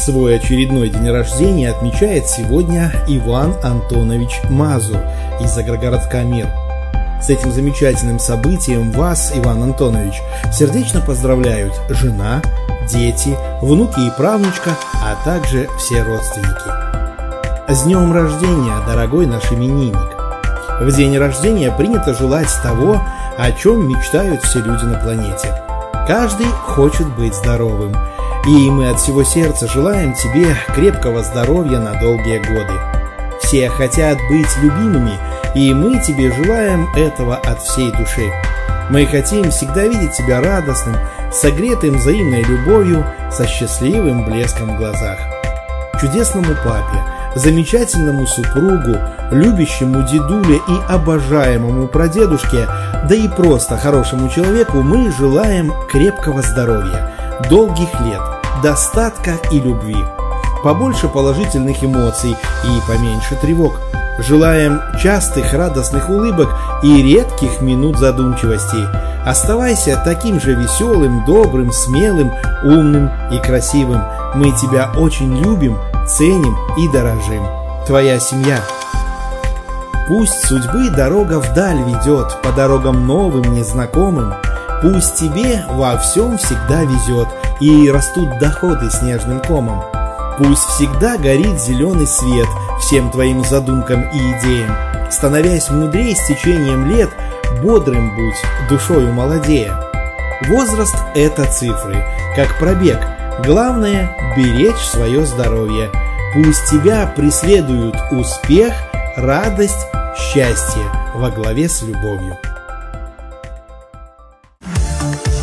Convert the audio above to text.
Свой очередной день рождения отмечает сегодня Иван Антонович Мазур из Загрогородка Мир. С этим замечательным событием вас, Иван Антонович, сердечно поздравляют жена, дети, внуки и правнучка, а также все родственники. С днем рождения, дорогой наш именинник! В день рождения принято желать того, о чем мечтают все люди на планете. Каждый хочет быть здоровым, и мы от всего сердца желаем тебе крепкого здоровья на долгие годы. Все хотят быть любимыми, и мы тебе желаем этого от всей души. Мы хотим всегда видеть тебя радостным, согретым взаимной любовью, со счастливым блеском в глазах. Чудесному папе, замечательному супругу, любящему дедуле и обожаемому прадедушке, да и просто хорошему человеку мы желаем крепкого здоровья, долгих лет, достатка и любви, побольше положительных эмоций и поменьше тревог. Желаем частых радостных улыбок и редких минут задумчивости. Оставайся таким же веселым, добрым, смелым, умным и красивым. Мы тебя очень любим, ценим и дорожим. Твоя семья. Пусть судьбы дорога вдаль ведет, по дорогам новым, незнакомым. Пусть тебе во всем всегда везет, и растут доходы снежным комом. Пусть всегда горит зеленый свет всем твоим задумкам и идеям. Становясь мудрее с течением лет, бодрым будь, душою молодея. Возраст — это цифры, как пробег. Главное — беречь свое здоровье. Пусть тебя преследуют успех, радость, счастье во главе с любовью.